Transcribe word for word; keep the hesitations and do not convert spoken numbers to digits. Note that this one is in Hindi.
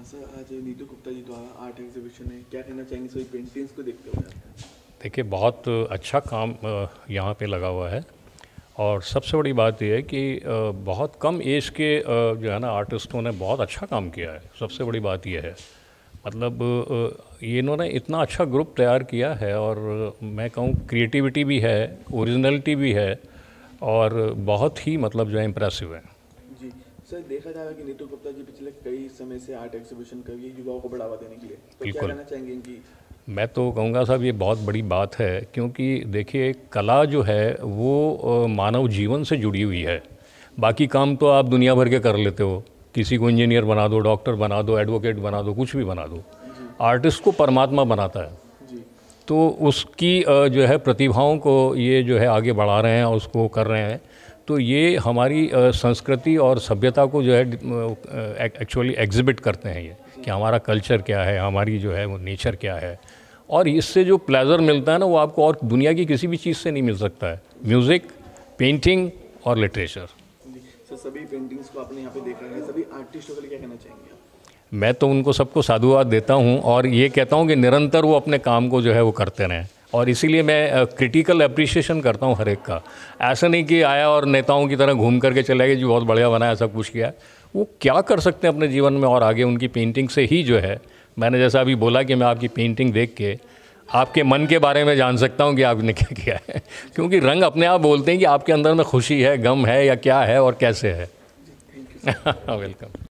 सर आज नीतू गुप्ता जी द्वारा आर्ट एग्जीबिशन है, क्या कहना चाहेंगे सभी पेंटिंग्स को देखते हुए? देखिए, बहुत अच्छा काम यहाँ पे लगा हुआ है और सबसे बड़ी बात यह है कि बहुत कम एज के जो है ना आर्टिस्टों ने बहुत अच्छा काम किया है। सबसे बड़ी बात यह है, मतलब ये इन्होंने इतना अच्छा ग्रुप तैयार किया है और मैं कहूँ क्रिएटिविटी भी है, ओरिजिनलिटी भी है और बहुत ही मतलब जो है इम्प्रेसिव है। जी सर, देखा जाएगा कि नीतू गुप्ता जी पिछले कई समय से आर्ट एग्जीबिशन कर रही है युवाओं को बढ़ावा देने के लिए, तो क्या कहना चाहेंगे इनकी? मैं तो कहूँगा साहब ये बहुत बड़ी बात है, क्योंकि देखिए कला जो है वो मानव जीवन से जुड़ी हुई है। बाकी काम तो आप दुनिया भर के कर लेते हो, किसी को इंजीनियर बना दो, डॉक्टर बना दो, एडवोकेट बना दो, कुछ भी बना दो। आर्टिस्ट को परमात्मा बनाता है। तो उसकी जो है प्रतिभाओं को ये जो है आगे बढ़ा रहे हैं और उसको कर रहे हैं। तो ये हमारी संस्कृति और सभ्यता को जो है एक्चुअली एग्जिबिट करते हैं, ये कि हमारा कल्चर क्या है, हमारी जो है वो नेचर क्या है। और इससे जो प्लेजर मिलता है ना, वो आपको और दुनिया की किसी भी चीज़ से नहीं मिल सकता है। म्यूज़िक, पेंटिंग और लिटरेचर। सर सभी पेंटिंग्स को आपने यहाँ पे देखा है, सभी आर्टिस्टों के लिए क्या कहना चाहेंगे आप? मैं तो उनको सबको साधुवाद देता हूँ और ये कहता हूँ कि निरंतर वो अपने काम को जो है वो करते रहें। और इसीलिए मैं क्रिटिकल अप्रिशिएशन करता हूँ हर एक का। ऐसा नहीं कि आया और नेताओं की तरह घूम करके चले गए, जो बहुत बढ़िया बनाया, सब कुछ किया। वो क्या कर सकते हैं अपने जीवन में और आगे उनकी पेंटिंग से ही जो है, मैंने जैसा अभी बोला कि मैं आपकी पेंटिंग देख के आपके मन के बारे में जान सकता हूँ कि आपने क्या किया है। क्योंकि रंग अपने आप बोलते हैं कि आपके अंदर में खुशी है, गम है या क्या है और कैसे है। वेलकम।